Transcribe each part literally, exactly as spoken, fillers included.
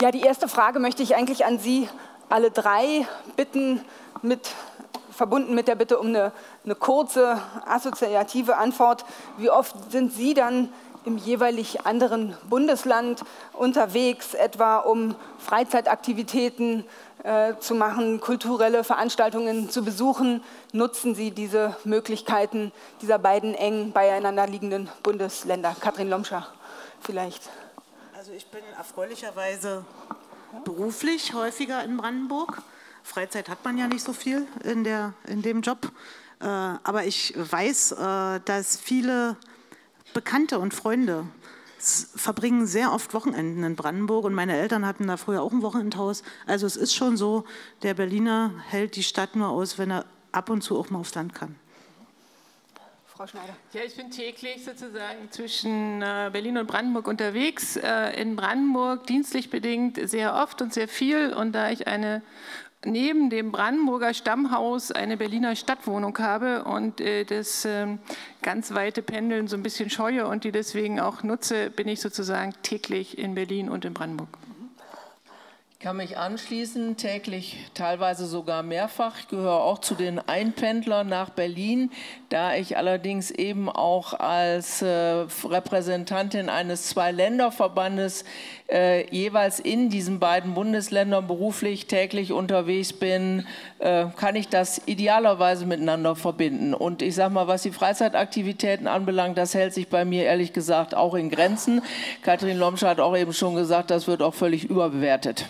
Ja, die erste Frage möchte ich eigentlich an Sie alle drei bitten, mit, verbunden mit der Bitte um eine, eine kurze assoziative Antwort. Wie oft sind Sie dann im jeweilig anderen Bundesland unterwegs, etwa um Freizeitaktivitäten äh, zu machen, kulturelle Veranstaltungen zu besuchen? Nutzen Sie diese Möglichkeiten dieser beiden eng beieinander liegenden Bundesländer? Katrin Lomscher vielleicht. Also ich bin erfreulicherweise beruflich häufiger in Brandenburg. Freizeit hat man ja nicht so viel in, der, in dem Job. Äh, aber ich weiß, äh, dass viele Bekannte und Freunde verbringen sehr oft Wochenenden in Brandenburg und meine Eltern hatten da früher auch ein Wochenendhaus. Also es ist schon so, der Berliner hält die Stadt nur aus, wenn er ab und zu auch mal aufs Land kann. Frau Schneider. Ja, ich bin täglich sozusagen zwischen Berlin und Brandenburg unterwegs. In Brandenburg dienstlich bedingt sehr oft und sehr viel. Und da ich eine neben dem Brandenburger Stammhaus eine Berliner Stadtwohnung habe und äh, das äh, ganz weite Pendeln so ein bisschen scheue und die deswegen auch nutze, bin ich sozusagen täglich in Berlin und in Brandenburg. Ich kann mich anschließen, täglich, teilweise sogar mehrfach. Ich gehöre auch zu den Einpendlern nach Berlin, da ich allerdings eben auch als äh, Repräsentantin eines Zwei-Länder-Verbandes äh, jeweils in diesen beiden Bundesländern beruflich täglich unterwegs bin, äh, kann ich das idealerweise miteinander verbinden. Und ich sage mal, was die Freizeitaktivitäten anbelangt, das hält sich bei mir ehrlich gesagt auch in Grenzen. Katrin Lomscher hat auch eben schon gesagt, das wird auch völlig überbewertet.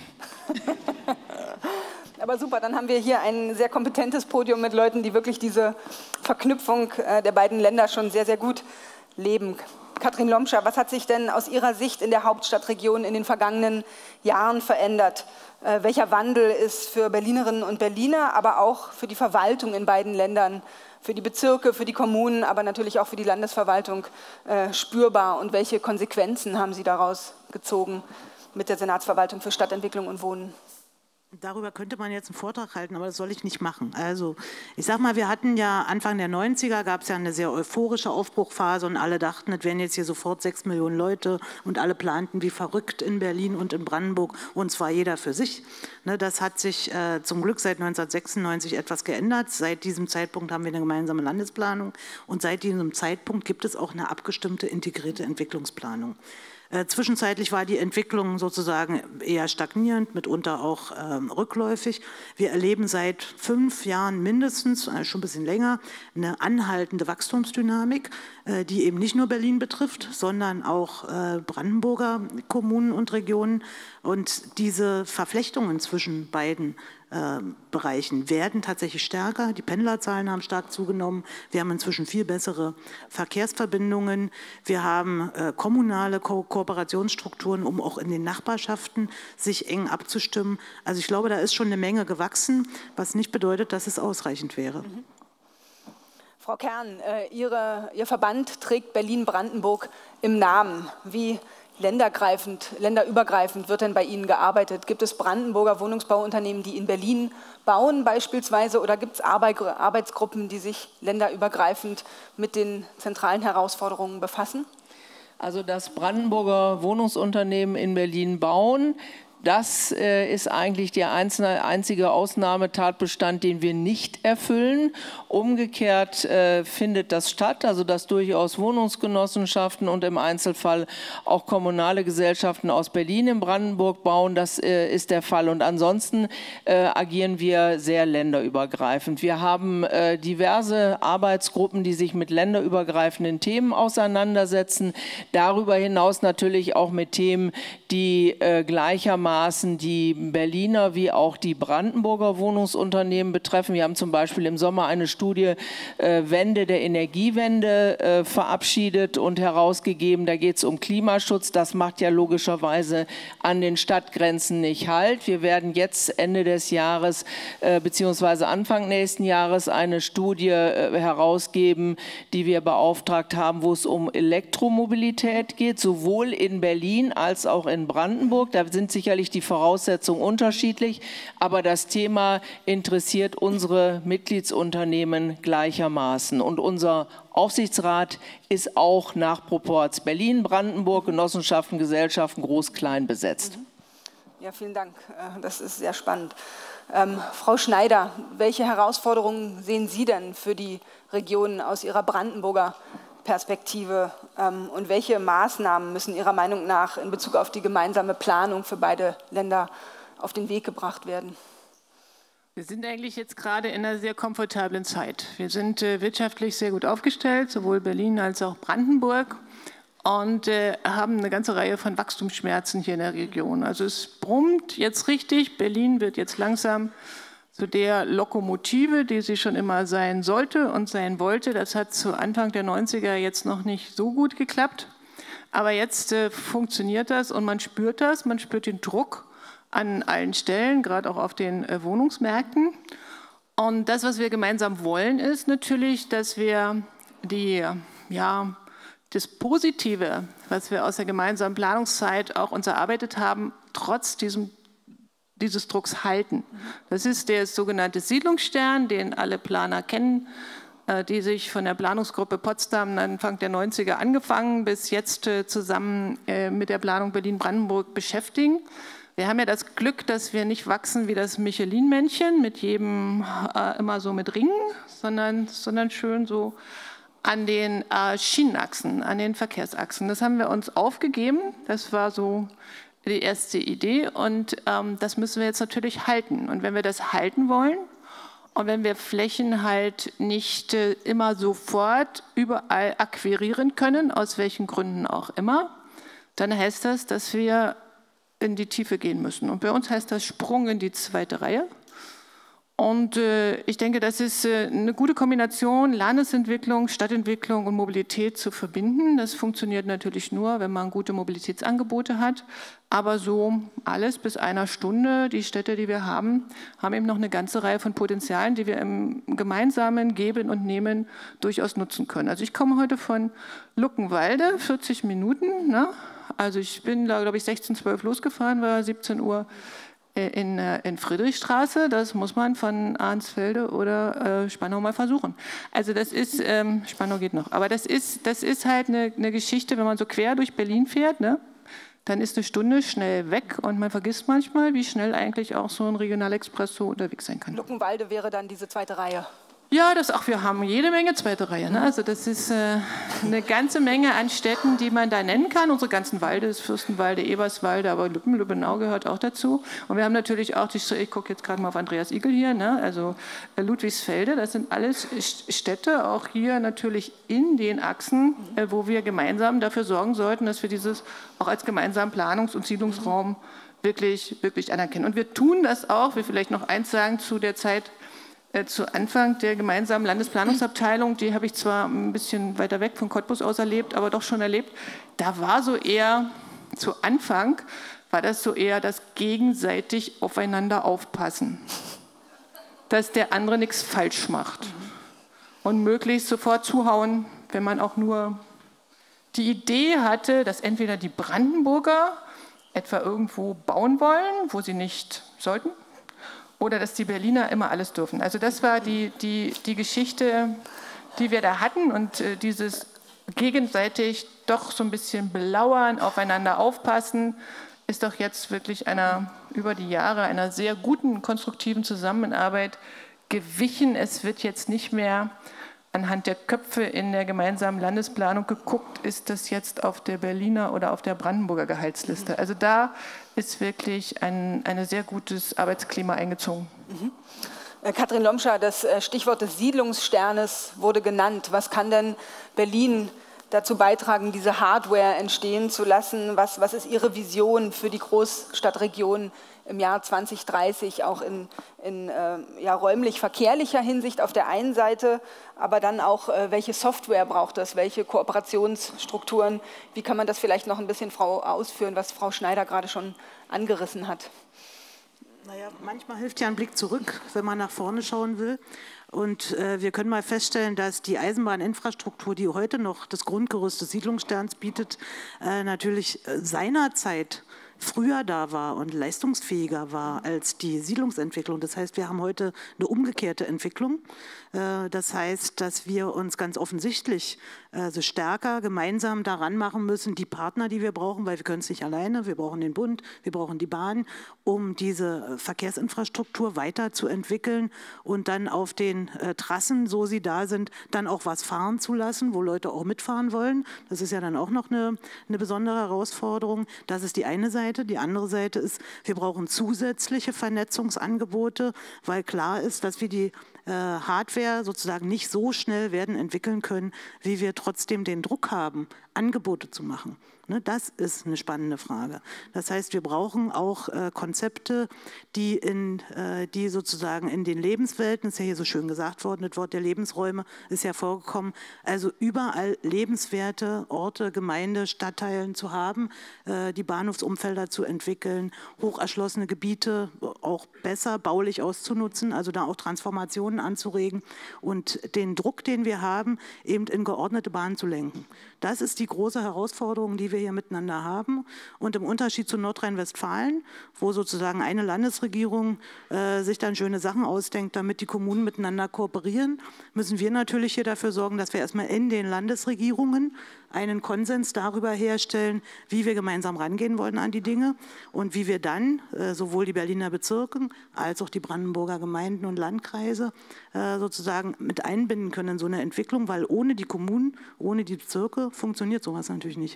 Aber super, dann haben wir hier ein sehr kompetentes Podium mit Leuten, die wirklich diese Verknüpfung der beiden Länder schon sehr, sehr gut leben. Katrin Lomscher, was hat sich denn aus Ihrer Sicht in der Hauptstadtregion in den vergangenen Jahren verändert? Äh, welcher Wandel ist für Berlinerinnen und Berliner, aber auch für die Verwaltung in beiden Ländern, für die Bezirke, für die Kommunen, aber natürlich auch für die Landesverwaltung äh, spürbar? Und welche Konsequenzen haben Sie daraus gezogen mit der Senatsverwaltung für Stadtentwicklung und Wohnen? Darüber könnte man jetzt einen Vortrag halten, aber das soll ich nicht machen. Also ich sag mal, wir hatten ja Anfang der neunziger, gab es ja eine sehr euphorische Aufbruchphase und alle dachten, es wären jetzt hier sofort sechs Millionen Leute und alle planten wie verrückt in Berlin und in Brandenburg und zwar jeder für sich. Ne, das hat sich äh, zum Glück seit neunzehnhundertsechsundneunzig etwas geändert. Seit diesem Zeitpunkt haben wir eine gemeinsame Landesplanung und seit diesem Zeitpunkt gibt es auch eine abgestimmte integrierte Entwicklungsplanung. Äh, zwischenzeitlich war die Entwicklung sozusagen eher stagnierend, mitunter auch ähm, rückläufig. Wir erleben seit fünf Jahren mindestens, äh, schon ein bisschen länger, eine anhaltende Wachstumsdynamik, äh, die eben nicht nur Berlin betrifft, sondern auch äh, Brandenburger Kommunen und Regionen. Und diese Verflechtungen zwischen beiden Bereichen werden tatsächlich stärker. Die Pendlerzahlen haben stark zugenommen. Wir haben inzwischen viel bessere Verkehrsverbindungen. Wir haben äh, kommunale Ko Kooperationsstrukturen, um auch in den Nachbarschaften sich eng abzustimmen. Also ich glaube, da ist schon eine Menge gewachsen, was nicht bedeutet, dass es ausreichend wäre. Mhm. Frau Kern, äh, Ihre, Ihr Verband trägt Berlin-Brandenburg im Namen. Wie ländergreifend, länderübergreifend wird denn bei Ihnen gearbeitet? Gibt es Brandenburger Wohnungsbauunternehmen, die in Berlin bauen beispielsweise, oder gibt es Arbeitsgruppen, die sich länderübergreifend mit den zentralen Herausforderungen befassen? Also das Brandenburger Wohnungsunternehmen in Berlin bauen, das äh, ist eigentlich der einzelne, einzige Ausnahmetatbestand, den wir nicht erfüllen. Umgekehrt äh, findet das statt, also dass durchaus Wohnungsgenossenschaften und im Einzelfall auch kommunale Gesellschaften aus Berlin in Brandenburg bauen. Das äh, ist der Fall. Und ansonsten äh, agieren wir sehr länderübergreifend. Wir haben äh, diverse Arbeitsgruppen, die sich mit länderübergreifenden Themen auseinandersetzen. Darüber hinaus natürlich auch mit Themen, die äh, gleichermaßen die Berliner wie auch die Brandenburger Wohnungsunternehmen betreffen. Wir haben zum Beispiel im Sommer eine Studie äh, Wende der Energiewende äh, verabschiedet und herausgegeben. Da geht es um Klimaschutz. Das macht ja logischerweise an den Stadtgrenzen nicht Halt. Wir werden jetzt Ende des Jahres äh, beziehungsweise Anfang nächsten Jahres eine Studie äh, herausgeben, die wir beauftragt haben, wo es um Elektromobilität geht, sowohl in Berlin als auch in Brandenburg. Da sind sicherlich die Voraussetzungen unterschiedlich, aber das Thema interessiert unsere Mitgliedsunternehmen gleichermaßen. Und unser Aufsichtsrat ist auch nach Proporz Berlin, Brandenburg, Genossenschaften, Gesellschaften groß-klein besetzt. Ja, vielen Dank. Das ist sehr spannend. Ähm, Frau Schneider, welche Herausforderungen sehen Sie denn für die Region aus Ihrer Brandenburger Perspektive ähm, und welche Maßnahmen müssen Ihrer Meinung nach in Bezug auf die gemeinsame Planung für beide Länder auf den Weg gebracht werden? Wir sind eigentlich jetzt gerade in einer sehr komfortablen Zeit. Wir sind äh, wirtschaftlich sehr gut aufgestellt, sowohl Berlin als auch Brandenburg, und äh, haben eine ganze Reihe von Wachstumsschmerzen hier in der Region. Also es brummt jetzt richtig. Berlin wird jetzt langsam zu der Lokomotive, die sie schon immer sein sollte und sein wollte. Das hat zu Anfang der neunziger jetzt noch nicht so gut geklappt. Aber jetzt äh, funktioniert das und man spürt das. Man spürt den Druck an allen Stellen, gerade auch auf den äh, Wohnungsmärkten. Und das, was wir gemeinsam wollen, ist natürlich, dass wir die, ja, das Positive, was wir aus der gemeinsamen Planungszeit auch uns erarbeitet haben, trotz diesem, dieses Drucks halten. Das ist der sogenannte Siedlungsstern, den alle Planer kennen, äh, die sich von der Planungsgruppe Potsdam Anfang der neunziger angefangen bis jetzt äh, zusammen äh, mit der Planung Berlin-Brandenburg beschäftigen. Wir haben ja das Glück, dass wir nicht wachsen wie das Michelin-Männchen, mit jedem äh, immer so mit Ringen, sondern, sondern schön so an den äh, Schienenachsen, an den Verkehrsachsen. Das haben wir uns aufgegeben. Das war so die erste Idee und ähm, das müssen wir jetzt natürlich halten. Und wenn wir das halten wollen und wenn wir Flächen halt nicht äh, immer sofort überall akquirieren können, aus welchen Gründen auch immer, dann heißt das, dass wir in die Tiefe gehen müssen. Und bei uns heißt das Sprung in die zweite Reihe. Und äh, ich denke, das ist äh, eine gute Kombination, Landesentwicklung, Stadtentwicklung und Mobilität zu verbinden. Das funktioniert natürlich nur, wenn man gute Mobilitätsangebote hat. Aber so alles bis einer Stunde, die Städte, die wir haben, haben eben noch eine ganze Reihe von Potenzialen, die wir im gemeinsamen Geben und Nehmen durchaus nutzen können. Also ich komme heute von Luckenwalde, vierzig Minuten. Ne? Also ich bin da, glaube ich, sechzehn Uhr zwölf losgefahren, war siebzehn Uhr in, in Friedrichstraße. Das muss man von Arnsfelde oder äh, Spandau mal versuchen. Also das ist, ähm, Spandau geht noch, aber das ist, das ist halt eine, eine Geschichte, wenn man so quer durch Berlin fährt, ne? Dann ist eine Stunde schnell weg und man vergisst manchmal, wie schnell eigentlich auch so ein Regionalexpress so unterwegs sein kann. Luckenwalde wäre dann diese zweite Reihe. Ja, das auch, wir haben jede Menge zweite Reihe. Ne? Also das ist äh, eine ganze Menge an Städten, die man da nennen kann. Unsere ganzen Walde, das Fürstenwalde, Eberswalde, aber Lübben, Lübbenau gehört auch dazu. Und wir haben natürlich auch, die, ich gucke jetzt gerade mal auf Andreas Igel hier, ne? Also äh, Ludwigsfelde, das sind alles Städte, auch hier natürlich in den Achsen, äh, wo wir gemeinsam dafür sorgen sollten, dass wir dieses auch als gemeinsamen Planungs- und Siedlungsraum wirklich, wirklich anerkennen. Und wir tun das auch, wir vielleicht noch eins sagen zu der Zeit, zu Anfang der gemeinsamen Landesplanungsabteilung, die habe ich zwar ein bisschen weiter weg von Cottbus aus erlebt, aber doch schon erlebt, da war so eher, zu Anfang war das so eher das gegenseitig aufeinander aufpassen, dass der andere nichts falsch macht und möglichst sofort zuhauen, wenn man auch nur die Idee hatte, dass entweder die Brandenburger etwa irgendwo bauen wollen, wo sie nicht sollten, oder dass die Berliner immer alles dürfen. Also das war die, die, die Geschichte, die wir da hatten und äh, dieses gegenseitig doch so ein bisschen belauern, aufeinander aufpassen, ist doch jetzt wirklich einer, über die Jahre einer sehr guten, konstruktiven Zusammenarbeit gewichen. Es wird jetzt nicht mehr anhand der Köpfe in der gemeinsamen Landesplanung geguckt, ist das jetzt auf der Berliner oder auf der Brandenburger Gehaltsliste. Also da ist wirklich ein, ein sehr gutes Arbeitsklima eingezogen. Mhm. Katrin Lomscher, das Stichwort des Siedlungssternes wurde genannt. Was kann denn Berlin dazu beitragen, diese Hardware entstehen zu lassen? Was, was ist Ihre Vision für die Großstadtregion im Jahr zwanzig dreißig, auch in, in äh, ja, räumlich-verkehrlicher Hinsicht auf der einen Seite, aber dann auch, äh, welche Software braucht das, welche Kooperationsstrukturen? Wie kann man das vielleicht noch ein bisschen Frau ausführen, was Frau Schneider gerade schon angerissen hat? Naja, manchmal hilft ja ein Blick zurück, wenn man nach vorne schauen will. Und äh, wir können mal feststellen, dass die Eisenbahninfrastruktur, die heute noch das Grundgerüst des Siedlungssterns bietet, äh, natürlich äh, seinerzeit früher da war und leistungsfähiger war als die Siedlungsentwicklung. Das heißt, wir haben heute eine umgekehrte Entwicklung. Das heißt, dass wir uns ganz offensichtlich also stärker gemeinsam daran machen müssen, die Partner, die wir brauchen, weil wir können es nicht alleine, wir brauchen den Bund, wir brauchen die Bahn, um diese Verkehrsinfrastruktur weiterzuentwickeln und dann auf den äh, Trassen, so sie da sind, dann auch was fahren zu lassen, wo Leute auch mitfahren wollen. Das ist ja dann auch noch eine, eine besondere Herausforderung. Das ist die eine Seite. Die andere Seite ist, wir brauchen zusätzliche Vernetzungsangebote, weil klar ist, dass wir die Hardware sozusagen nicht so schnell werden entwickeln können, wie wir trotzdem den Druck haben, Angebote zu machen. Das ist eine spannende Frage. Das heißt, wir brauchen auch äh, Konzepte, die, in, äh, die sozusagen in den Lebenswelten, ist ja hier so schön gesagt worden, das Wort der Lebensräume ist ja vorgekommen, also überall lebenswerte Orte, Gemeinde, Stadtteilen zu haben, äh, die Bahnhofsumfelder zu entwickeln, hocherschlossene Gebiete auch besser baulich auszunutzen, also da auch Transformationen anzuregen und den Druck, den wir haben, eben in geordnete Bahnen zu lenken. Das ist die große Herausforderung, die wir hier miteinander haben. Und im Unterschied zu Nordrhein-Westfalen, wo sozusagen eine Landesregierung äh, sich dann schöne Sachen ausdenkt, damit die Kommunen miteinander kooperieren, müssen wir natürlich hier dafür sorgen, dass wir erstmal in den Landesregierungen einen Konsens darüber herstellen, wie wir gemeinsam rangehen wollen an die Dinge und wie wir dann äh, sowohl die Berliner Bezirke als auch die Brandenburger Gemeinden und Landkreise äh, sozusagen mit einbinden können in so eine Entwicklung, weil ohne die Kommunen, ohne die Bezirke funktioniert sowas natürlich nicht.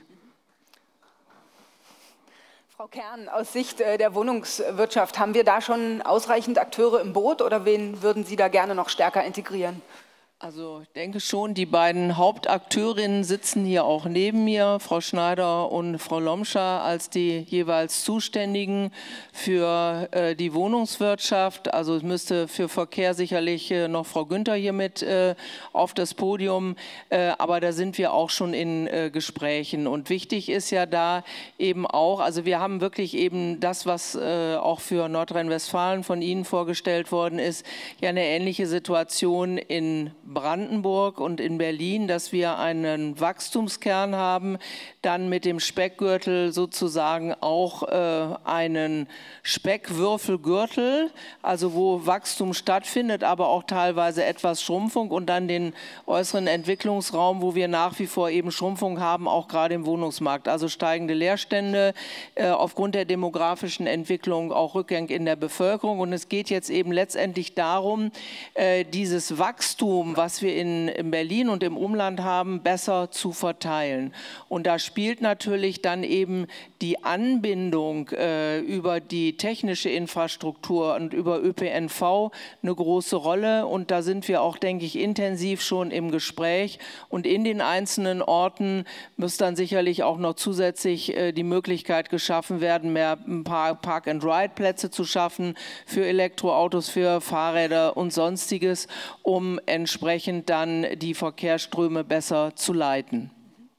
Frau Kern, aus Sicht der Wohnungswirtschaft, haben wir da schon ausreichend Akteure im Boot oder wen würden Sie da gerne noch stärker integrieren? Also ich denke schon, die beiden Hauptakteurinnen sitzen hier auch neben mir, Frau Schneider und Frau Lomscher, als die jeweils Zuständigen für äh, die Wohnungswirtschaft. Also es müsste für Verkehr sicherlich äh, noch Frau Günther hier mit äh, auf das Podium, äh, aber da sind wir auch schon in äh, Gesprächen. Und wichtig ist ja da eben auch, also wir haben wirklich eben das, was äh, auch für Nordrhein-Westfalen von Ihnen vorgestellt worden ist, ja eine ähnliche Situation in Brandenburg und in Berlin, dass wir einen Wachstumskern haben, dann mit dem Speckgürtel sozusagen auch äh, einen Speckwürfelgürtel, also wo Wachstum stattfindet, aber auch teilweise etwas Schrumpfung und dann den äußeren Entwicklungsraum, wo wir nach wie vor eben Schrumpfung haben, auch gerade im Wohnungsmarkt. Also steigende Leerstände äh, aufgrund der demografischen Entwicklung, auch Rückgang in der Bevölkerung. Und es geht jetzt eben letztendlich darum, äh, dieses Wachstum, was wir in, in Berlin und im Umland haben, besser zu verteilen. Und da spielt natürlich dann eben die Anbindung äh, über die technische Infrastruktur und über Ö P N V eine große Rolle. Und da sind wir auch, denke ich, intensiv schon im Gespräch. Und in den einzelnen Orten muss dann sicherlich auch noch zusätzlich äh, die Möglichkeit geschaffen werden, mehr ein paar Park-and-Ride-Plätze zu schaffen für Elektroautos, für Fahrräder und Sonstiges, um entsprechend dann die Verkehrsströme besser zu leiten.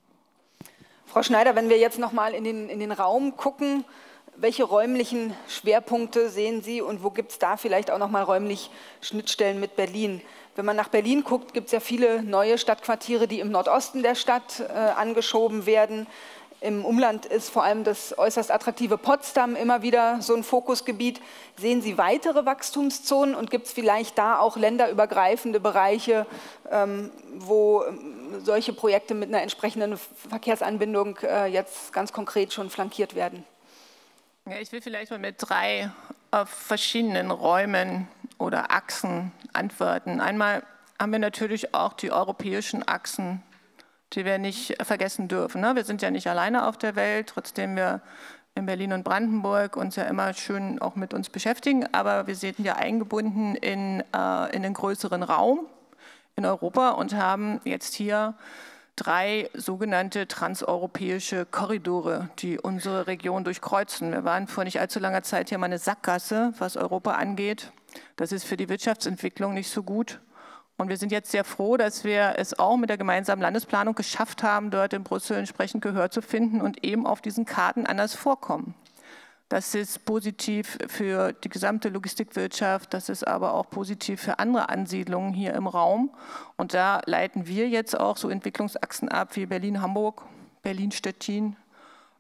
Frau Schneider, wenn wir jetzt noch mal in den, in den Raum gucken, welche räumlichen Schwerpunkte sehen Sie und wo gibt es da vielleicht auch noch mal räumlich Schnittstellen mit Berlin? Wenn man nach Berlin guckt, gibt es ja viele neue Stadtquartiere, die im Nordosten der Stadt äh, angeschoben werden. Im Umland ist vor allem das äußerst attraktive Potsdam immer wieder so ein Fokusgebiet. Sehen Sie weitere Wachstumszonen und gibt es vielleicht da auch länderübergreifende Bereiche, ähm, wo solche Projekte mit einer entsprechenden Verkehrsanbindung äh, jetzt ganz konkret schon flankiert werden? Ja, ich will vielleicht mal mit drei auf verschiedenen Räumen oder Achsen antworten. Einmal haben wir natürlich auch die europäischen Achsen, die wir nicht vergessen dürfen. Wir sind ja nicht alleine auf der Welt, trotzdem wir in Berlin und Brandenburg uns ja immer schön auch mit uns beschäftigen, aber wir sind ja eingebunden in, äh, in den größeren Raum in Europa und haben jetzt hier drei sogenannte transeuropäische Korridore, die unsere Region durchkreuzen. Wir waren vor nicht allzu langer Zeit hier mal eine Sackgasse, was Europa angeht. Das ist für die Wirtschaftsentwicklung nicht so gut. Und wir sind jetzt sehr froh, dass wir es auch mit der gemeinsamen Landesplanung geschafft haben, dort in Brüssel entsprechend Gehör zu finden und eben auf diesen Karten anders vorkommen. Das ist positiv für die gesamte Logistikwirtschaft, das ist aber auch positiv für andere Ansiedlungen hier im Raum. Und da leiten wir jetzt auch so Entwicklungsachsen ab wie Berlin-Hamburg, Berlin-Stettin,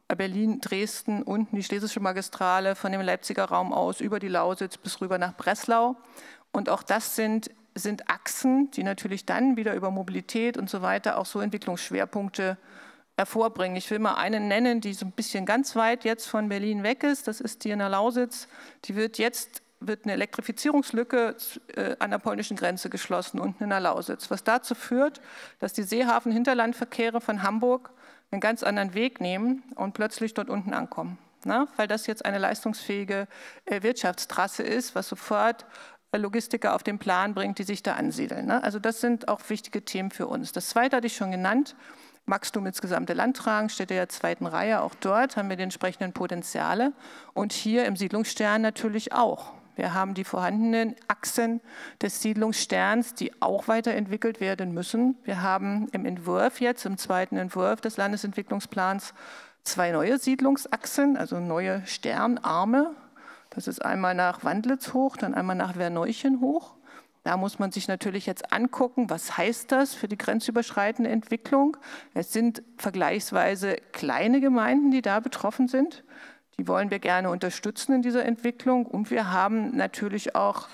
Berlin, Dresden, unten die Schlesische Magistrale, von dem Leipziger Raum aus über die Lausitz bis rüber nach Breslau. Und auch das sind, sind Achsen, die natürlich dann wieder über Mobilität und so weiter auch so Entwicklungsschwerpunkte hervorbringen. Ich will mal eine nennen, die so ein bisschen ganz weit jetzt von Berlin weg ist. Das ist die in der Lausitz. Die wird jetzt wird eine Elektrifizierungslücke äh, an der polnischen Grenze geschlossen, unten in der Lausitz, was dazu führt, dass die Seehafen-Hinterlandverkehre von Hamburg einen ganz anderen Weg nehmen und plötzlich dort unten ankommen. Na, weil das jetzt eine leistungsfähige äh, Wirtschaftstrasse ist, was sofort äh, Logistiker auf den Plan bringt, die sich da ansiedeln. Ne? Also das sind auch wichtige Themen für uns. Das Zweite hatte ich schon genannt, Wachstum ins gesamte Land tragen, steht in der zweiten Reihe. Auch dort haben wir die entsprechenden Potenziale und hier im Siedlungsstern natürlich auch. Wir haben die vorhandenen Achsen des Siedlungssterns, die auch weiterentwickelt werden müssen. Wir haben im Entwurf jetzt, im zweiten Entwurf des Landesentwicklungsplans, zwei neue Siedlungsachsen, also neue Sternarme. Das ist einmal nach Wandlitz hoch, dann einmal nach Verneuchen hoch. Da muss man sich natürlich jetzt angucken, was heißt das für die grenzüberschreitende Entwicklung. Es sind vergleichsweise kleine Gemeinden, die da betroffen sind. Die wollen wir gerne unterstützen in dieser Entwicklung. Und wir haben natürlich auch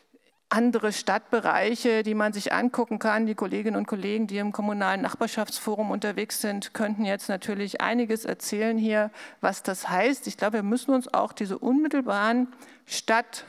andere Stadtbereiche, die man sich angucken kann. Die Kolleginnen und Kollegen, die im kommunalen Nachbarschaftsforum unterwegs sind, könnten jetzt natürlich einiges erzählen hier, was das heißt. Ich glaube, wir müssen uns auch diese unmittelbaren Stadt-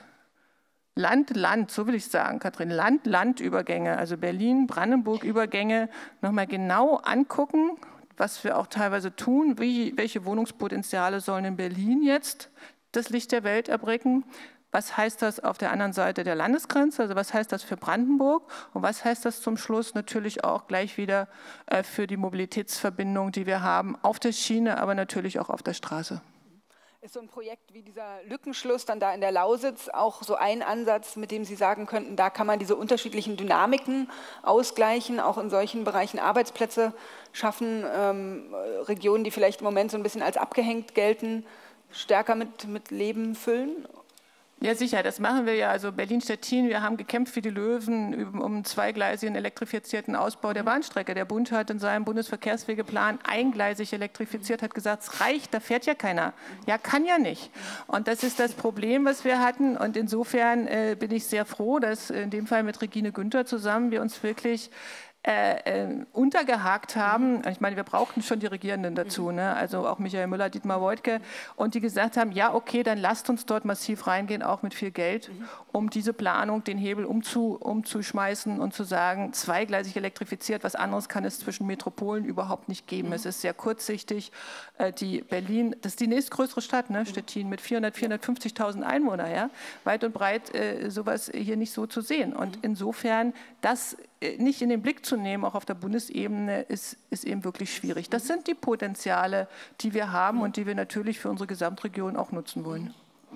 Land-Land, so will ich sagen, Katrin, Land-Land-Übergänge, also Berlin-Brandenburg-Übergänge, nochmal genau angucken, was wir auch teilweise tun, wie, welche Wohnungspotenziale sollen in Berlin jetzt das Licht der Welt erblicken, was heißt das auf der anderen Seite der Landesgrenze, also was heißt das für Brandenburg und was heißt das zum Schluss natürlich auch gleich wieder äh, für die Mobilitätsverbindung, die wir haben, auf der Schiene, aber natürlich auch auf der Straße. Ist so ein Projekt wie dieser Lückenschluss dann da in der Lausitz auch so ein Ansatz, mit dem Sie sagen könnten, da kann man diese unterschiedlichen Dynamiken ausgleichen, auch in solchen Bereichen Arbeitsplätze schaffen, ähm, Regionen, die vielleicht im Moment so ein bisschen als abgehängt gelten, stärker mit, mit Leben füllen? Ja, sicher, das machen wir ja. Also Berlin-Stettin, wir haben gekämpft wie die Löwen um einen zweigleisigen elektrifizierten Ausbau der Bahnstrecke. Der Bund hat in seinem Bundesverkehrswegeplan eingleisig elektrifiziert, hat gesagt, es reicht, da fährt ja keiner. Ja, kann ja nicht. Und das ist das Problem, was wir hatten. Und insofern äh, bin ich sehr froh, dass in dem Fall mit Regine Günther zusammen wir uns wirklich Äh, äh, untergehakt haben. Ich meine, wir brauchten schon die Regierenden dazu, ne? Also auch Michael Müller, Dietmar Woidke, und die gesagt haben, ja okay, dann lasst uns dort massiv reingehen, auch mit viel Geld, um diese Planung, den Hebel umzu, umzuschmeißen und zu sagen, zweigleisig elektrifiziert, was anderes kann es zwischen Metropolen überhaupt nicht geben. Es ist sehr kurzsichtig. Äh, die Berlin, das ist die nächstgrößere Stadt, ne? Stettin mit vierhundert, vierhundertfünfzigtausend Einwohnern, ja? Weit und breit äh, sowas hier nicht so zu sehen. Und insofern, das nicht in den Blick zu nehmen, auch auf der Bundesebene, ist, ist eben wirklich schwierig. Das sind die Potenziale, die wir haben und die wir natürlich für unsere Gesamtregion auch nutzen wollen.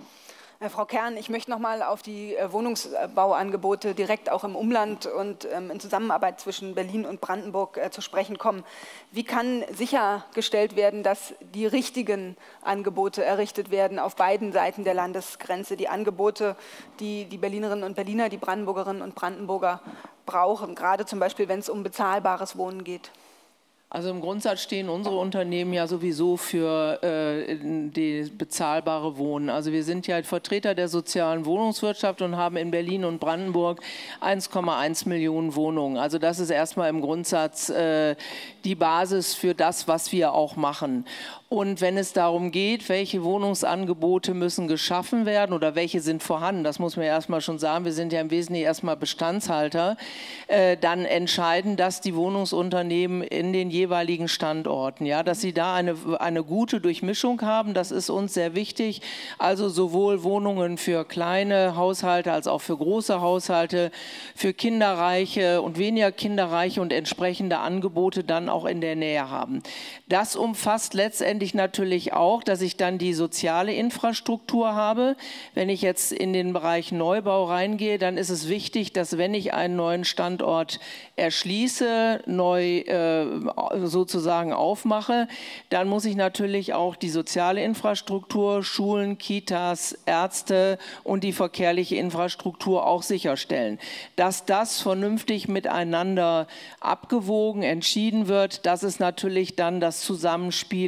Frau Kern, ich möchte noch mal auf die Wohnungsbauangebote direkt auch im Umland und ähm, in Zusammenarbeit zwischen Berlin und Brandenburg äh, zu sprechen kommen. Wie kann sichergestellt werden, dass die richtigen Angebote errichtet werden auf beiden Seiten der Landesgrenze, die Angebote, die die Berlinerinnen und Berliner, die Brandenburgerinnen und Brandenburger brauchen, gerade zum Beispiel, wenn es um bezahlbares Wohnen geht? Also im Grundsatz stehen unsere Unternehmen ja sowieso für äh, die bezahlbare Wohnen. Also wir sind ja Vertreter der sozialen Wohnungswirtschaft und haben in Berlin und Brandenburg eins Komma eins Millionen Wohnungen. Also das ist erstmal im Grundsatz äh, die Basis für das, was wir auch machen. Und wenn es darum geht, welche Wohnungsangebote müssen geschaffen werden oder welche sind vorhanden, das muss man ja erstmal schon sagen, wir sind ja im Wesentlichen erstmal Bestandshalter, äh, dann entscheiden das die Wohnungsunternehmen in den jeweiligen Standorten, ja, dass sie da eine, eine gute Durchmischung haben, das ist uns sehr wichtig. Also sowohl Wohnungen für kleine Haushalte als auch für große Haushalte, für kinderreiche und weniger kinderreiche und entsprechende Angebote dann auch in der Nähe haben. Das umfasst letztendlich natürlich auch, dass ich dann die soziale Infrastruktur habe. Wenn ich jetzt in den Bereich Neubau reingehe, dann ist es wichtig, dass wenn ich einen neuen Standort erschließe, neu äh, sozusagen aufmache, dann muss ich natürlich auch die soziale Infrastruktur, Schulen, Kitas, Ärzte und die verkehrliche Infrastruktur auch sicherstellen. Dass das vernünftig miteinander abgewogen, entschieden wird, das ist natürlich dann das Zusammenspiel auch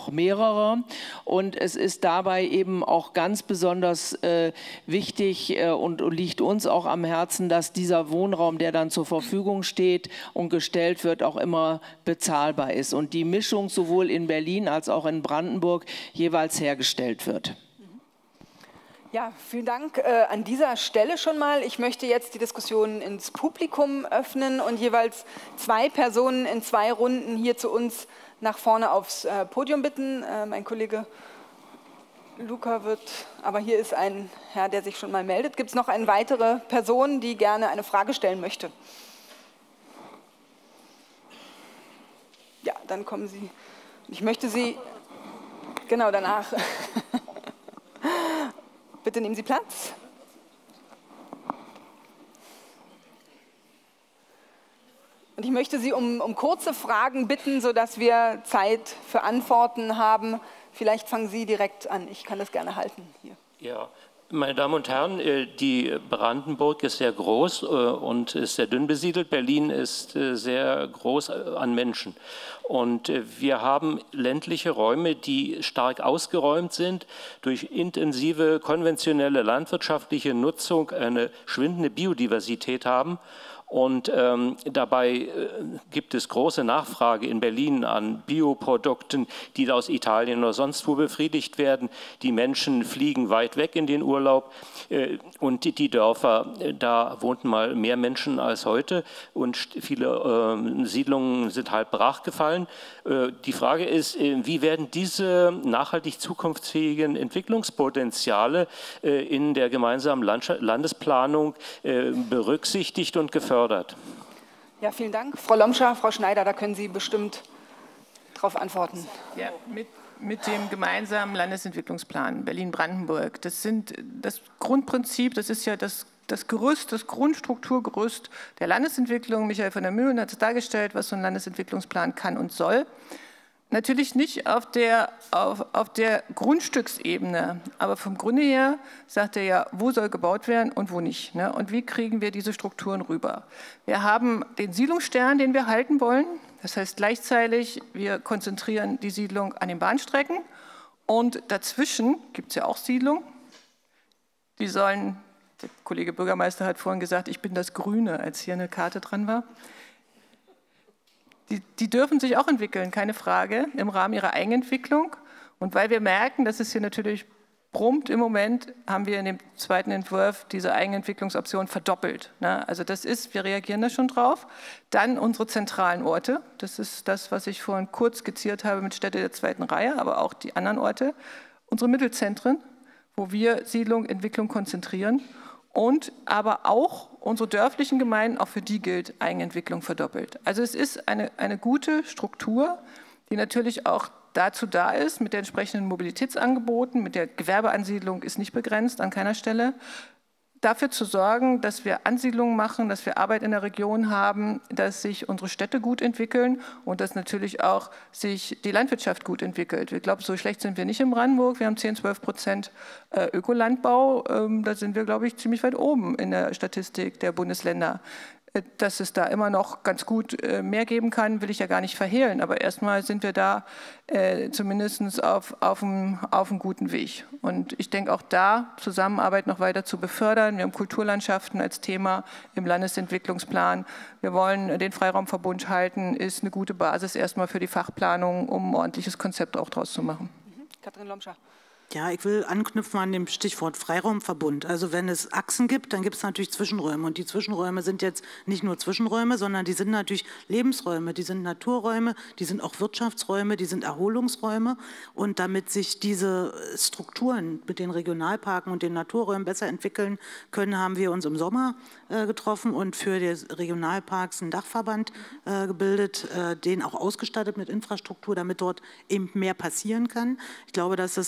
noch mehrere. Und es ist dabei eben auch ganz besonders äh, wichtig äh, und, und liegt uns auch am Herzen, dass dieser Wohnraum, der dann zur Verfügung steht und gestellt wird, auch immer bezahlbar ist und die Mischung sowohl in Berlin als auch in Brandenburg jeweils hergestellt wird. Ja, vielen Dank äh, an dieser Stelle schon mal. Ich möchte jetzt die Diskussion ins Publikum öffnen und jeweils zwei Personen in zwei Runden hier zu uns nach vorne aufs äh, Podium bitten. Äh, mein Kollege Luca wird, aber hier ist ein Herr, der sich schon mal meldet. Gibt es noch eine weitere Person, die gerne eine Frage stellen möchte? Ja, dann kommen Sie. Ich möchte Sie, genau danach. Bitte nehmen Sie Platz. Und ich möchte Sie um, um kurze Fragen bitten, sodass wir Zeit für Antworten haben. Vielleicht fangen Sie direkt an. Ich kann das gerne halten hier. Ja. Meine Damen und Herren, die Brandenburg ist sehr groß und ist sehr dünn besiedelt. Berlin ist sehr groß an Menschen. Und wir haben ländliche Räume, die stark ausgeräumt sind, durch intensive konventionelle landwirtschaftliche Nutzung eine schwindende Biodiversität haben. Und ähm, dabei äh, gibt es große Nachfrage in Berlin an Bioprodukten, die aus Italien oder sonst wo befriedigt werden. Die Menschen fliegen weit weg in den Urlaub äh, und die, die Dörfer, äh, da wohnten mal mehr Menschen als heute und viele äh, Siedlungen sind halb brach gefallen. Äh, die Frage ist, äh, wie werden diese nachhaltig zukunftsfähigen Entwicklungspotenziale äh, in der gemeinsamen Landschaft, Landesplanung äh, berücksichtigt und gefördert? Ja, vielen Dank. Frau Lomscher, Frau Schneider, da können Sie bestimmt darauf antworten. Ja, mit, mit dem gemeinsamen Landesentwicklungsplan Berlin-Brandenburg. Das sind das Grundprinzip, das ist ja das, das Gerüst, das Grundstrukturgerüst der Landesentwicklung. Michael von der Mühlen hat es dargestellt, was so ein Landesentwicklungsplan kann und soll. Natürlich nicht auf der, auf, auf der Grundstücksebene, aber vom Grunde her sagt er ja, wo soll gebaut werden und wo nicht. Ne? Und wie kriegen wir diese Strukturen rüber? Wir haben den Siedlungsstern, den wir halten wollen. Das heißt gleichzeitig, wir konzentrieren die Siedlung an den Bahnstrecken und dazwischen gibt es ja auch Siedlungen. Die sollen, der Kollege Bürgermeister hat vorhin gesagt, ich bin das Grüne, als hier eine Karte dran war. Die, die dürfen sich auch entwickeln, keine Frage, im Rahmen ihrer Eigenentwicklung. Und weil wir merken, dass es hier natürlich brummt im Moment, haben wir in dem zweiten Entwurf diese Eigenentwicklungsoption verdoppelt. Ne? Also das ist, wir reagieren da schon drauf. Dann unsere zentralen Orte, das ist das, was ich vorhin kurz skizziert habe mit Städte der zweiten Reihe, aber auch die anderen Orte. Unsere Mittelzentren, wo wir Siedlung, Entwicklung konzentrieren. Und aber auch unsere dörflichen Gemeinden, auch für die gilt Eigenentwicklung verdoppelt. Also es ist eine, eine gute Struktur, die natürlich auch dazu da ist, mit den entsprechenden Mobilitätsangeboten, mit der Gewerbeansiedlung ist nicht begrenzt an keiner Stelle, dafür zu sorgen, dass wir Ansiedlungen machen, dass wir Arbeit in der Region haben, dass sich unsere Städte gut entwickeln und dass natürlich auch sich die Landwirtschaft gut entwickelt. Ich glaube, so schlecht sind wir nicht in Brandenburg. Wir haben zehn, zwölf Prozent Ökolandbau. Da sind wir, glaube ich, ziemlich weit oben in der Statistik der Bundesländer. Dass es da immer noch ganz gut mehr geben kann, will ich ja gar nicht verhehlen. Aber erstmal sind wir da äh, zumindest auf, auf, einem, auf einem guten Weg. Und ich denke auch da, Zusammenarbeit noch weiter zu befördern. Wir haben Kulturlandschaften als Thema im Landesentwicklungsplan. Wir wollen den Freiraumverbund halten, ist eine gute Basis erstmal für die Fachplanung, um ein ordentliches Konzept auch draus zu machen. Mhm. Katrin Lomscher. Ja, ich will anknüpfen an dem Stichwort Freiraumverbund. Also wenn es Achsen gibt, dann gibt es natürlich Zwischenräume. Und die Zwischenräume sind jetzt nicht nur Zwischenräume, sondern die sind natürlich Lebensräume, die sind Naturräume, die sind auch Wirtschaftsräume, die sind Erholungsräume. Und damit sich diese Strukturen mit den Regionalparken und den Naturräumen besser entwickeln können, haben wir uns im Sommer äh, getroffen und für die Regionalparks einen Dachverband äh, gebildet, äh, den auch ausgestattet mit Infrastruktur, damit dort eben mehr passieren kann. Ich glaube, dass es äh,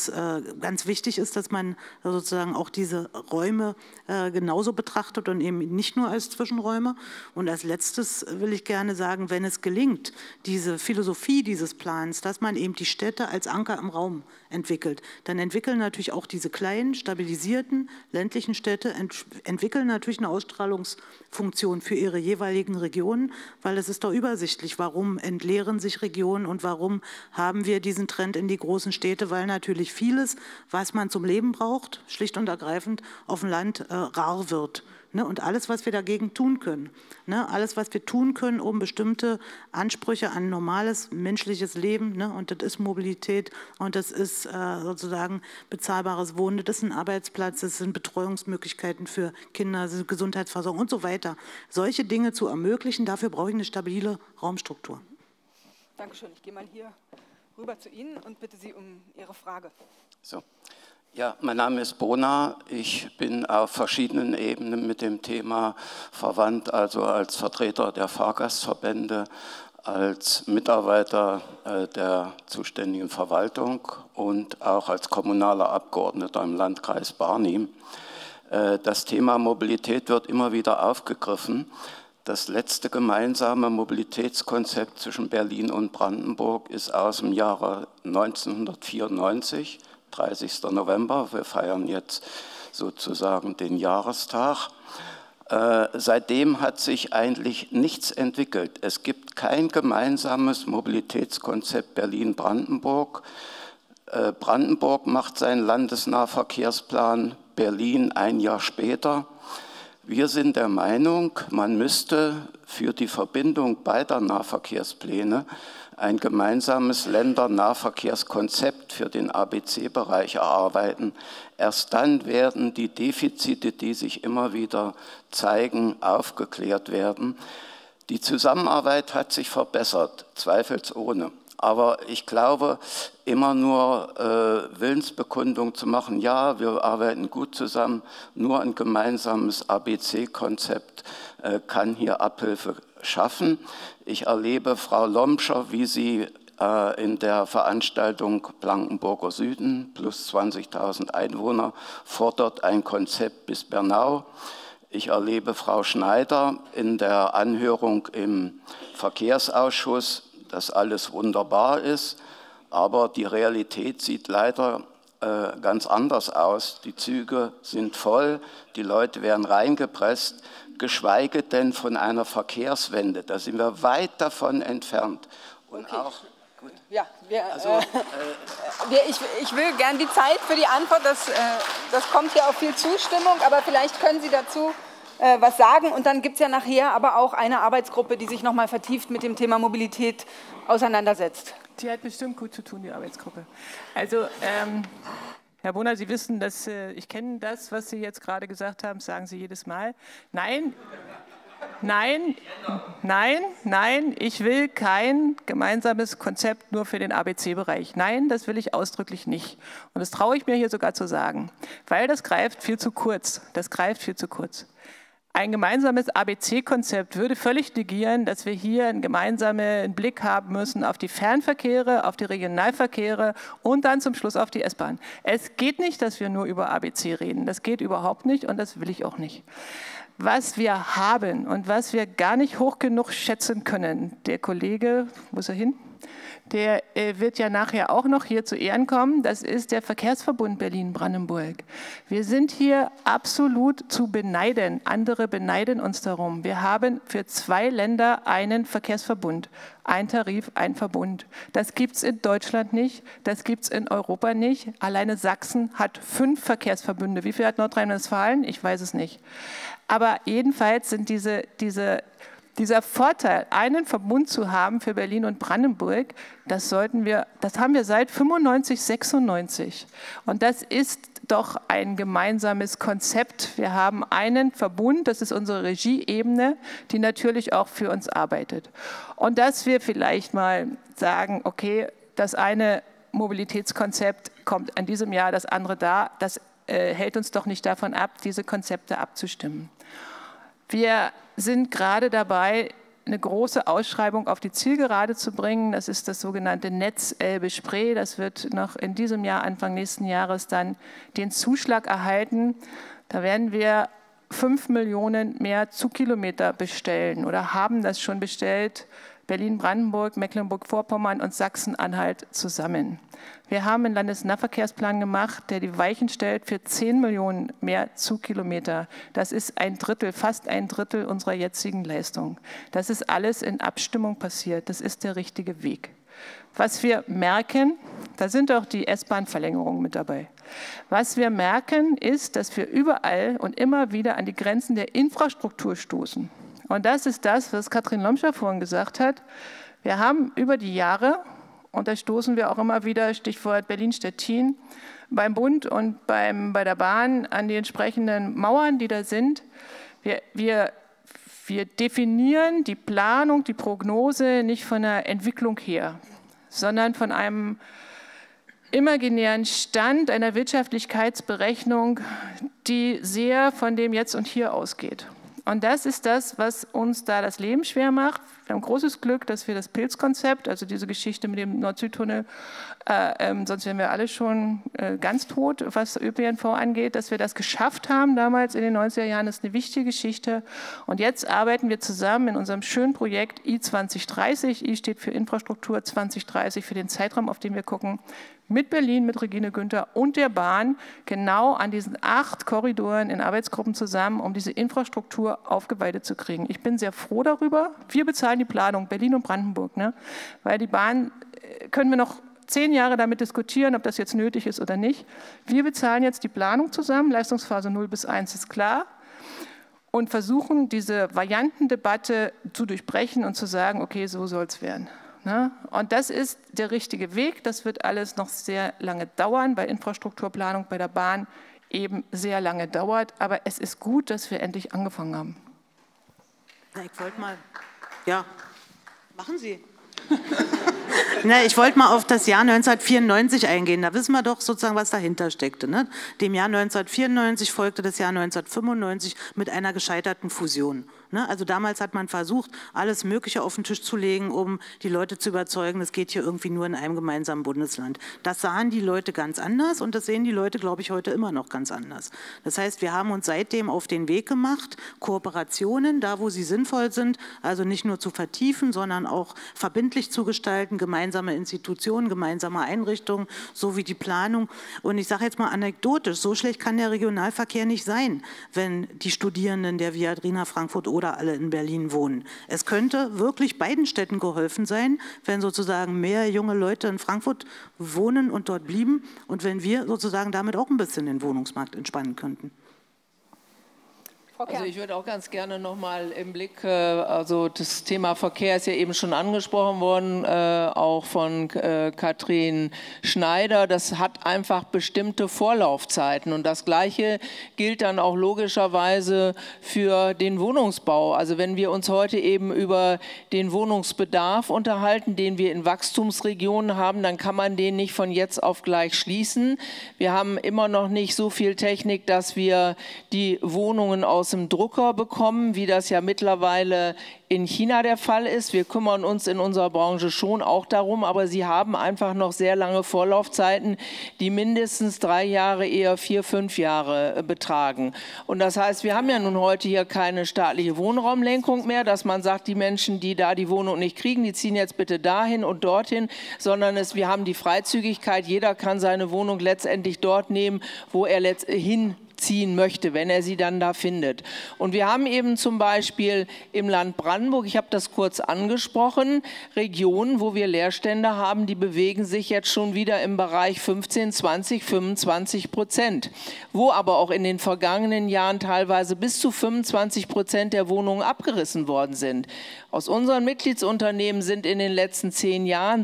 ganz wichtig ist, dass man sozusagen auch diese Räume äh, genauso betrachtet und eben nicht nur als Zwischenräume. Und als letztes will ich gerne sagen, wenn es gelingt, diese Philosophie dieses Plans, dass man eben die Städte als Anker im Raum entwickelt, dann entwickeln natürlich auch diese kleinen, stabilisierten ländlichen Städte, ent entwickeln natürlich eine Ausstrahlungsfunktion für ihre jeweiligen Regionen, weil es ist doch übersichtlich, warum entleeren sich Regionen und warum haben wir diesen Trend in die großen Städte, weil natürlich vieles, was man zum Leben braucht, schlicht und ergreifend auf dem Land äh, rar wird. Ne? Und alles, was wir dagegen tun können, ne? alles, was wir tun können, um bestimmte Ansprüche an normales menschliches Leben, ne? Und das ist Mobilität und das ist äh, sozusagen bezahlbares Wohnen, das ist ein Arbeitsplatz, das sind Betreuungsmöglichkeiten für Kinder, das ist Gesundheitsversorgung und so weiter. Solche Dinge zu ermöglichen, dafür brauche ich eine stabile Raumstruktur. Dankeschön. Ich gehe mal hier rüber zu Ihnen und bitte Sie um Ihre Frage. So. Ja, mein Name ist Bona. Ich bin auf verschiedenen Ebenen mit dem Thema verwandt, also als Vertreter der Fahrgastverbände, als Mitarbeiter äh, der zuständigen Verwaltung und auch als kommunaler Abgeordneter im Landkreis Barnim. Äh, das Thema Mobilität wird immer wieder aufgegriffen. Das letzte gemeinsame Mobilitätskonzept zwischen Berlin und Brandenburg ist aus dem Jahre neunzehnhundertvierundneunzig, dreißigster November. Wir feiern jetzt sozusagen den Jahrestag. Äh, seitdem hat sich eigentlich nichts entwickelt. Es gibt kein gemeinsames Mobilitätskonzept Berlin-Brandenburg. Äh, Brandenburg macht seinen Landesnahverkehrsplan, Berlin ein Jahr später. Wir sind der Meinung, man müsste für die Verbindung beider Nahverkehrspläne ein gemeinsames Ländernahverkehrskonzept für den A B C-Bereich erarbeiten. Erst dann werden die Defizite, die sich immer wieder zeigen, aufgeklärt werden. Die Zusammenarbeit hat sich verbessert, zweifelsohne. Aber ich glaube, immer nur äh, Willensbekundung zu machen, ja, wir arbeiten gut zusammen, nur ein gemeinsames A B C-Konzept äh, kann hier Abhilfe schaffen. Ich erlebe Frau Lomscher, wie sie äh, in der Veranstaltung Blankenburger Süden, plus zwanzigtausend Einwohner, fordert ein Konzept bis Bernau. Ich erlebe Frau Schneider in der Anhörung im Verkehrsausschuss, dass alles wunderbar ist, aber die Realität sieht leider äh, ganz anders aus. Die Züge sind voll, die Leute werden reingepresst, geschweige denn von einer Verkehrswende. Da sind wir weit davon entfernt. Und okay. auch, gut. Ja, wir, also, äh, äh, wir, ich, ich will gern die Zeit für die Antwort, das, äh, das kommt hier auf viel Zustimmung, aber vielleicht können Sie dazu äh, was sagen. Und dann gibt es ja nachher aber auch eine Arbeitsgruppe, die sich nochmal vertieft mit dem Thema Mobilität auseinandersetzt. Die hat bestimmt gut zu tun, die Arbeitsgruppe. Also, ähm, Herr Bona, Sie wissen, dass äh, ich kenne das, was Sie jetzt gerade gesagt haben, sagen Sie jedes Mal. Nein, nein, nein, nein, ich will kein gemeinsames Konzept nur für den A B C-Bereich. Nein, das will ich ausdrücklich nicht. Und das traue ich mir hier sogar zu sagen, weil das greift viel zu kurz. Das greift viel zu kurz. Ein gemeinsames A B C-Konzept würde völlig negieren, dass wir hier einen gemeinsamen Blick haben müssen auf die Fernverkehre, auf die Regionalverkehre und dann zum Schluss auf die S-Bahn. Es geht nicht, dass wir nur über A B C reden. Das geht überhaupt nicht und das will ich auch nicht. Was wir haben und was wir gar nicht hoch genug schätzen können, der Kollege, wo ist er hin? Der äh, wird ja nachher auch noch hier zu Ehren kommen, das ist der Verkehrsverbund Berlin-Brandenburg. Wir sind hier absolut zu beneiden, andere beneiden uns darum. Wir haben für zwei Länder einen Verkehrsverbund, ein Tarif, ein Verbund. Das gibt es in Deutschland nicht, das gibt es in Europa nicht. Alleine Sachsen hat fünf Verkehrsverbünde. Wie viel hat Nordrhein-Westfalen? Ich weiß es nicht. Aber jedenfalls sind diese, diese Dieser Vorteil, einen Verbund zu haben für Berlin und Brandenburg, das sollten wir, das haben wir seit fünfundneunzig, sechsundneunzig. Und das ist doch ein gemeinsames Konzept. Wir haben einen Verbund, das ist unsere Regieebene, die natürlich auch für uns arbeitet. Und dass wir vielleicht mal sagen, okay, das eine Mobilitätskonzept kommt in diesem Jahr, das andere da, das äh, hält uns doch nicht davon ab, diese Konzepte abzustimmen. Wir sind gerade dabei, eine große Ausschreibung auf die Zielgerade zu bringen. Das ist das sogenannte Netz Elbe-Spree. Das wird noch in diesem Jahr, Anfang nächsten Jahres, dann den Zuschlag erhalten. Da werden wir fünf Millionen mehr Zugkilometer bestellen oder haben das schon bestellt. Berlin, Brandenburg, Mecklenburg-Vorpommern und Sachsen-Anhalt zusammen. Wir haben einen Landesnahverkehrsplan gemacht, der die Weichen stellt für zehn Millionen mehr Zugkilometer. Das ist ein Drittel, fast ein Drittel unserer jetzigen Leistung. Das ist alles in Abstimmung passiert. Das ist der richtige Weg. Was wir merken, da sind auch die S-Bahn-Verlängerungen mit dabei. Was wir merken, ist, dass wir überall und immer wieder an die Grenzen der Infrastruktur stoßen. Und das ist das, was Katrin Lomscher vorhin gesagt hat. Wir haben über die Jahre, und da stoßen wir auch immer wieder, Stichwort Berlin-Stettin, beim Bund und beim, bei der Bahn an die entsprechenden Mauern, die da sind. Wir, wir, wir definieren die Planung, die Prognose nicht von der Entwicklung her, sondern von einem imaginären Stand einer Wirtschaftlichkeitsberechnung, die sehr von dem Jetzt und Hier ausgeht. Und das ist das, was uns da das Leben schwer macht. Wir haben großes Glück, dass wir das Pilzkonzept, also diese Geschichte mit dem Nord-Süd-Tunnel, äh, ähm, sonst wären wir alle schon äh, ganz tot, was Ö P N V angeht, dass wir das geschafft haben damals in den neunziger Jahren, das ist eine wichtige Geschichte. Und jetzt arbeiten wir zusammen in unserem schönen Projekt I zwanzig dreißig. I steht für Infrastruktur, zwanzig dreißig für den Zeitraum, auf den wir gucken, mit Berlin, mit Regine Günther und der Bahn genau an diesen acht Korridoren in Arbeitsgruppen zusammen, um diese Infrastruktur aufgeweitet zu kriegen. Ich bin sehr froh darüber. Wir bezahlen die Planung, Berlin und Brandenburg, ne? Weil die Bahn, können wir noch zehn Jahre damit diskutieren, ob das jetzt nötig ist oder nicht. Wir bezahlen jetzt die Planung zusammen, Leistungsphase null bis eins ist klar, und versuchen, diese Variantendebatte zu durchbrechen und zu sagen, okay, so soll es werden. Und das ist der richtige Weg. Das wird alles noch sehr lange dauern, weil Infrastrukturplanung bei der Bahn eben sehr lange dauert. Aber es ist gut, dass wir endlich angefangen haben. Na, ich wollte mal, ja, machen Sie. Na, ich wollte mal auf das Jahr neunzehnhundertvierundneunzig eingehen. Da wissen wir doch sozusagen, was dahinter steckte. Ne? Dem Jahr neunzehnhundertvierundneunzig folgte das Jahr neunzehnhundertfünfundneunzig mit einer gescheiterten Fusion. Ne? Also damals hat man versucht, alles Mögliche auf den Tisch zu legen, um die Leute zu überzeugen, es geht hier irgendwie nur in einem gemeinsamen Bundesland. Das sahen die Leute ganz anders und das sehen die Leute, glaube ich, heute immer noch ganz anders. Das heißt, wir haben uns seitdem auf den Weg gemacht, Kooperationen, da wo sie sinnvoll sind, also nicht nur zu vertiefen, sondern auch verbindlich zu gestalten, gemeinsame Institutionen, gemeinsame Einrichtungen, sowie die Planung. Und ich sage jetzt mal anekdotisch, so schlecht kann der Regionalverkehr nicht sein, wenn die Studierenden der Viadrina Frankfurt oder alle in Berlin wohnen. Es könnte wirklich beiden Städten geholfen sein, wenn sozusagen mehr junge Leute in Frankfurt wohnen und dort blieben und wenn wir sozusagen damit auch ein bisschen den Wohnungsmarkt entspannen könnten. Also ich würde auch ganz gerne noch mal im Blick, also das Thema Verkehr ist ja eben schon angesprochen worden, auch von Katrin Schneider. Das hat einfach bestimmte Vorlaufzeiten und das Gleiche gilt dann auch logischerweise für den Wohnungsbau. Also wenn wir uns heute eben über den Wohnungsbedarf unterhalten, den wir in Wachstumsregionen haben, dann kann man den nicht von jetzt auf gleich schließen. Wir haben immer noch nicht so viel Technik, dass wir die Wohnungen aus dem Drucker bekommen, wie das ja mittlerweile in China der Fall ist. Wir kümmern uns in unserer Branche schon auch darum, aber sie haben einfach noch sehr lange Vorlaufzeiten, die mindestens drei Jahre, eher vier, fünf Jahre betragen. Und das heißt, wir haben ja nun heute hier keine staatliche Wohnraumlenkung mehr, dass man sagt, die Menschen, die da die Wohnung nicht kriegen, die ziehen jetzt bitte dahin und dorthin, sondern es, wir haben die Freizügigkeit, jeder kann seine Wohnung letztendlich dort nehmen, wo er hin ziehen möchte, wenn er sie dann da findet. Und wir haben eben zum Beispiel im Land Brandenburg, ich habe das kurz angesprochen, Regionen, wo wir Leerstände haben, die bewegen sich jetzt schon wieder im Bereich fünfzehn, zwanzig, fünfundzwanzig Prozent, wo aber auch in den vergangenen Jahren teilweise bis zu fünfundzwanzig Prozent der Wohnungen abgerissen worden sind. Aus unseren Mitgliedsunternehmen sind in den letzten zehn Jahren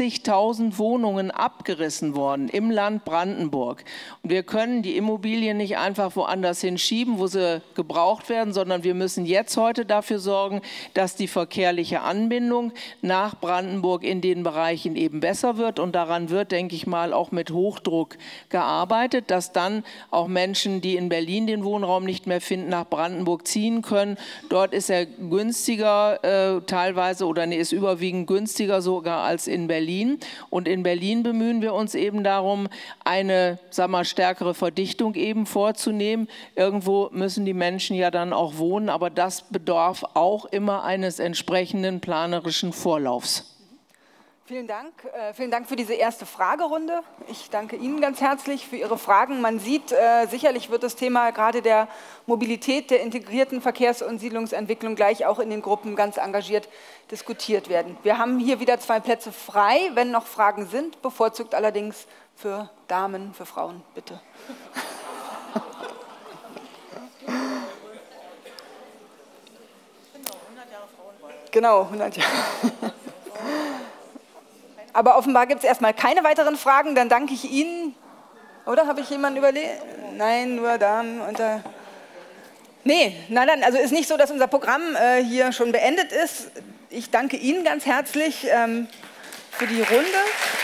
sechzigtausend Wohnungen abgerissen worden im Land Brandenburg. Und wir können die Immobilien nicht nicht einfach woanders hinschieben, wo sie gebraucht werden, sondern wir müssen jetzt heute dafür sorgen, dass die verkehrliche Anbindung nach Brandenburg in den Bereichen eben besser wird. Und daran wird, denke ich mal, auch mit Hochdruck gearbeitet, dass dann auch Menschen, die in Berlin den Wohnraum nicht mehr finden, nach Brandenburg ziehen können. Dort ist er günstiger äh, teilweise oder nee, ist überwiegend günstiger sogar als in Berlin. Und in Berlin bemühen wir uns eben darum, eine, sag mal, stärkere Verdichtung eben vorzunehmen. Irgendwo müssen die Menschen ja dann auch wohnen, aber das bedarf auch immer eines entsprechenden planerischen Vorlaufs. Vielen Dank. Äh, vielen Dank für diese erste Fragerunde. Ich danke Ihnen ganz herzlich für Ihre Fragen. Man sieht, äh, sicherlich wird das Thema gerade der Mobilität, der integrierten Verkehrs- und Siedlungsentwicklung gleich auch in den Gruppen ganz engagiert diskutiert werden. Wir haben hier wieder zwei Plätze frei, wenn noch Fragen sind, bevorzugt allerdings für Damen, für Frauen, bitte. Genau, hundert Jahre. Aber offenbar gibt es erstmal keine weiteren Fragen. Dann danke ich Ihnen. Oder habe ich jemanden überlegt? Nein, nur Damen unter. Nee, nein, nein, also ist nicht so, dass unser Programm äh, hier schon beendet ist. Ich danke Ihnen ganz herzlich ähm, für die Runde.